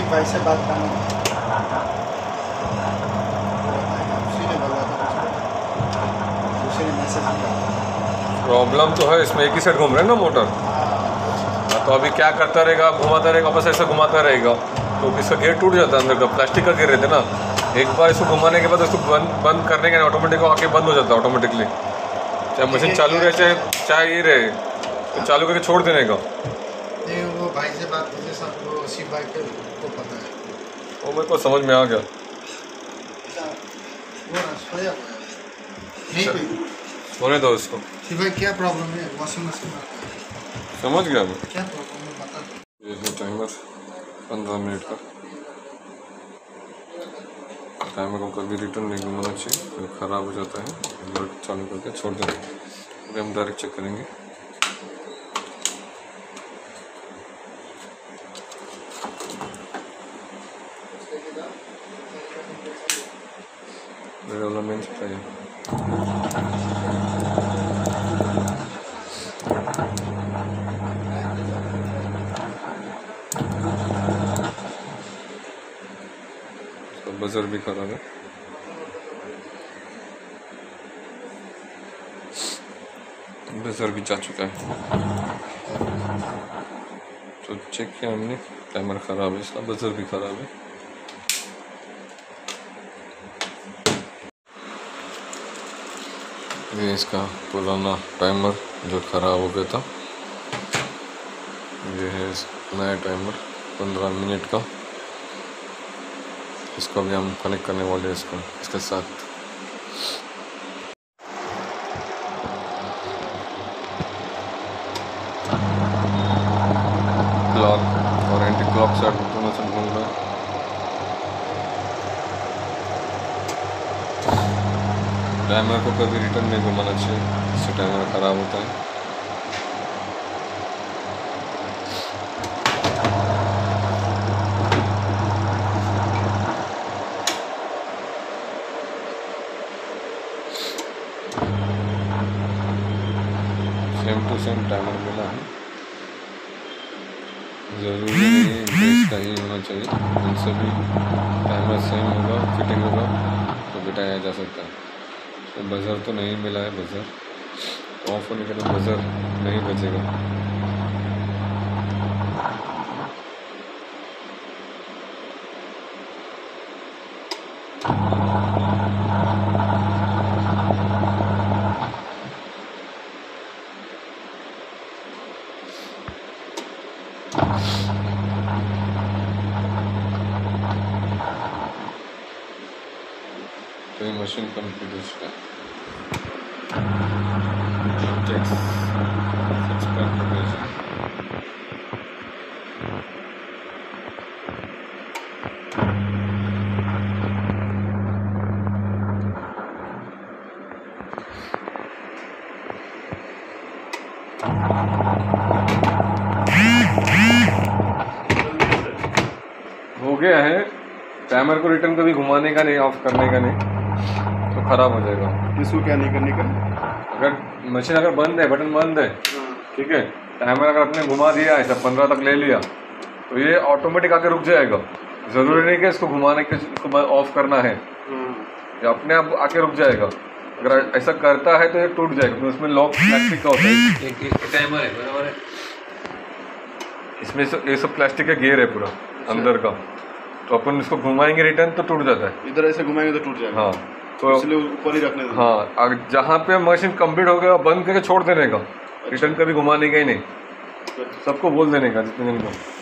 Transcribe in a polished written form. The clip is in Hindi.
भाई से बात करना, उसी ने बोला था, उसी ने मैसेज किया। प्रॉब्लम तो है इसमें, एक ही साइड घूम रहे हैं ना मोटर। हाँ, तो अभी क्या करता रहेगा, घुमाता रहेगा, बस ऐसा घुमाता रहेगा तो इसका गेयर टूट जाता है अंदर का, प्लास्टिक का गेयर रहता है ना। एक बार इसको घुमाने के बाद उसको बंद करने के ऑटोमेटिक आके बंद हो जाता है ऑटोमेटिकली, चाहे मशीन चालू रहे चाहे ये रहे, तो चालू करके छोड़ देने का। नहीं, वो भाई से बात कीजिए, सब वो शिव भाई को पता है, वो मेरे को समझ में आ गया। वो ना सोया हुआ है नहीं पे। होने दो उसको। शिव भाई क्या प्रॉब्लम है वॉशिंग मशीन में? समझ गया मैं। क्या प्रॉब्लम है बता दो। ये है टाइमर 15 मिनट का। टाइमर को कभी रिटर्न नहीं घुमाना चाहिए, फिर ख़राब हो जाता है। अलर्ट चालू करके छोड़ देंगे। अभी हम डायरेक्ट चेक करेंगे। मेरे वाला मेन चाहिए। बजर भी खराब है। बजर भी जा चुका है, तो चेक किया हमने, टाइमर ख़राब है इसका, बजर भी ख़राब है। ये इसका पुराना टाइमर जो ख़राब हो गया था, ये है नया टाइमर 15 मिनट का। इसको भी हम कनेक्ट करने वाले हैं इसके साथ। क्लॉक और एंटी क्लॉक सेट दोनों से घूम रहा है। टाइमर को कभी रिटर्न नहीं घुमाना चाहिए, इससे टाइमर ख़राब होता है। सेम टू सेम टाइमर मिला है, ज़रूरी नहीं है इंग्लिश का ही होना चाहिए। उनसे भी टाइमर सेम होगा, फिटिंग होगा तो बिठाया जा सकता है। तो बजर तो नहीं मिला है, बजर ऑफ होने के लिए बजर नहीं बजेगा। तो ये मशीन कंप्लीट हो चुका है। हो गया है। टाइमर को रिटर्न कभी घुमाने का नहीं, ऑफ करने का नहीं, तो ख़राब हो जाएगा। इसको क्या नहीं करने का? अगर मशीन अगर बंद है, बटन बंद है, ठीक है, टाइमर अगर आपने घुमा दिया है, सब 15 तक ले लिया, तो ये ऑटोमेटिक आके रुक जाएगा। ज़रूरी नहीं कि इसको घुमाने के इसको ऑफ करना है, ये अपने आप आके रुक जाएगा। अगर ऐसा करता है तो ये टूट जाएगा, तो उसमें लॉक प्लास्टिक का होता है। एक टाइमर है, बराबर है, इसमें ये सब प्लास्टिक का गेयर है पूरा अंदर का, तो अपन इसको घुमाएंगे रिटर्न तो टूट जाता है। इधर ऐसे घुमाएंगे तो टूट जाएगा। हाँ, तो इसलिए ऊपर ही रखने दो। हाँ, जहाँ पे मशीन कंप्लीट हो गया बंद करके छोड़ देने का, रिटर्न कभी घुमाने का ही नहीं। सबको बोल देने का जितने दिन को।